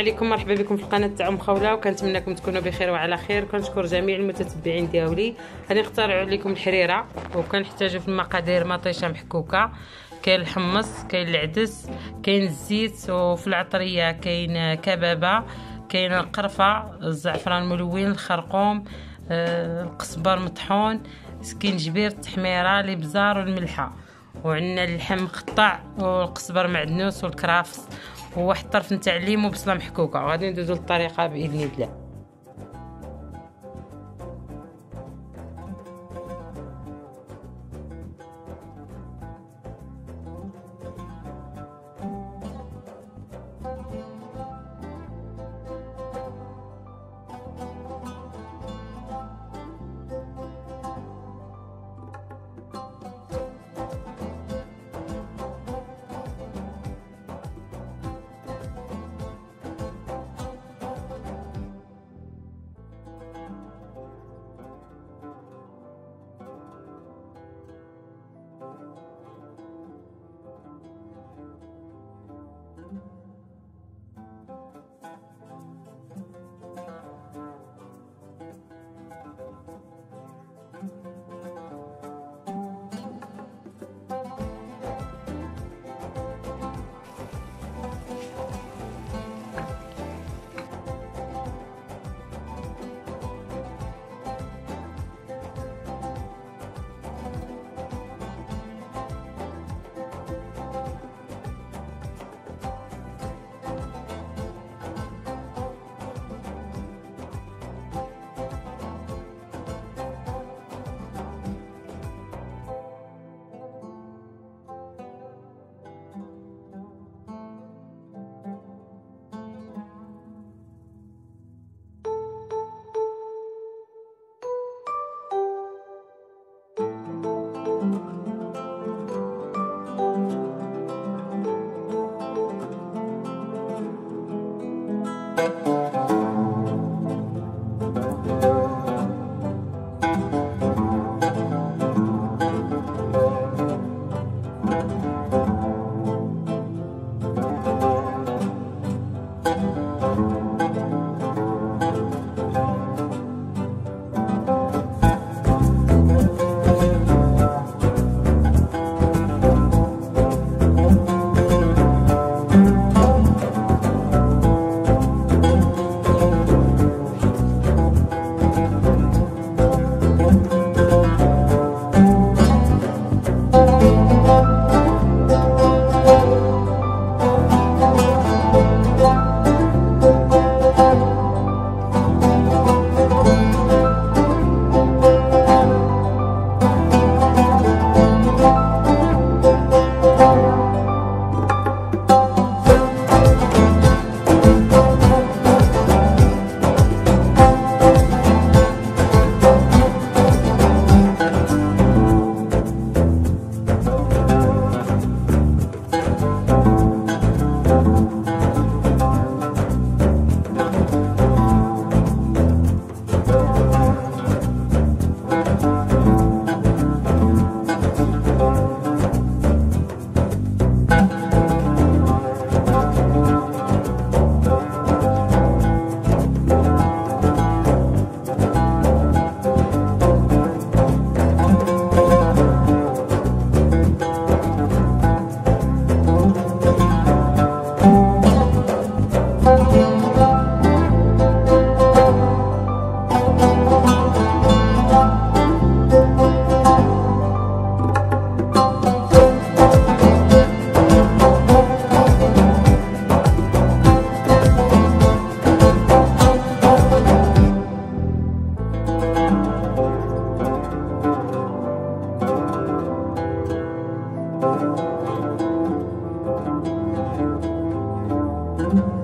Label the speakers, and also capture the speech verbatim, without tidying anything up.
Speaker 1: عليكم، مرحبا بكم في القناه تاع ام خوله، وكنتمنىكم تكونوا بخير وعلى خير. كنشكر جميع المتتبعين ديالي. غادي نخترعوا لكم الحريره، وكنحتاجوا في المقادير مطيشه محكوكه، كاين الحمص، كاين العدس، كاين الزيت، وفي العطريه كاين كبابه، كاين القرفه، الزعفران الملون، الخرقوم، آه، القزبر مطحون، سكينجبير، التحميره، الابزار والملحه، وعندنا اللحم مقطع والقزبر معدنوس والكرافس، وواحد الطرف نتاع الليم وبصله محكوكه. وغادي ندوزو للطريقه باذن الله.
Speaker 2: Thank you.